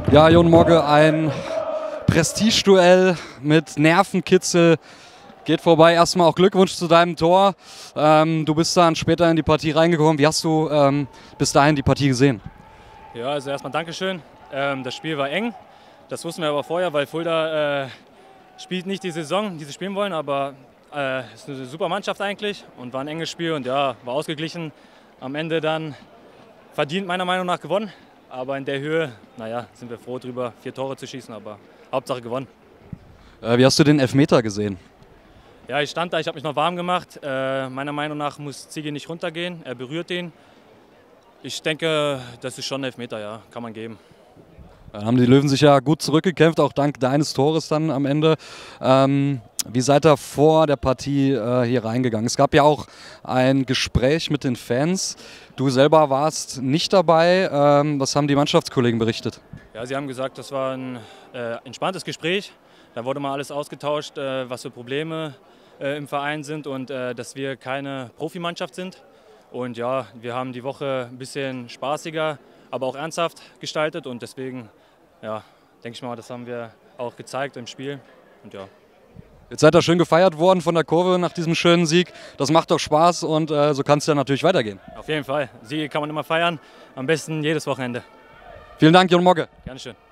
Ja, Jon Mogge, ein Prestigeduell mit Nervenkitzel geht vorbei. Erstmal auch Glückwunsch zu deinem Tor. Du bist dann später in die Partie reingekommen. Wie hast du bis dahin die Partie gesehen? Ja, also erstmal Dankeschön. Das Spiel war eng. Das wussten wir aber vorher, weil Fulda spielt nicht die Saison, die sie spielen wollen, aber es ist eine super Mannschaft eigentlich und war ein enges Spiel und ja, war ausgeglichen. Am Ende dann verdient meiner Meinung nach gewonnen. Aber in der Höhe, naja, sind wir froh drüber, 4 Tore zu schießen, aber Hauptsache gewonnen. Wie hast du den Elfmeter gesehen? Ja, ich stand da, ich habe mich noch warm gemacht. Meiner Meinung nach muss Ziggy nicht runtergehen, er berührt den. Ich denke, das ist schon ein Elfmeter, ja, kann man geben. Dann haben die Löwen sich ja gut zurückgekämpft, auch dank deines Tores dann am Ende. Wie seid ihr vor der Partie hier reingegangen? Es gab ja auch ein Gespräch mit den Fans. Du selber warst nicht dabei. Was haben die Mannschaftskollegen berichtet? Ja, sie haben gesagt, das war ein entspanntes Gespräch. Da wurde mal alles ausgetauscht, was für Probleme im Verein sind und dass wir keine Profimannschaft sind. Und ja, wir haben die Woche ein bisschen spaßiger, aber auch ernsthaft gestaltet und deswegen, ja, denke ich mal, das haben wir auch gezeigt im Spiel. Und ja. Jetzt seid ihr schön gefeiert worden von der Kurve nach diesem schönen Sieg. Das macht doch Spaß und so kann es ja natürlich weitergehen. Auf jeden Fall. Siege kann man immer feiern, am besten jedes Wochenende. Vielen Dank, Jon Mogge. Gerne schön.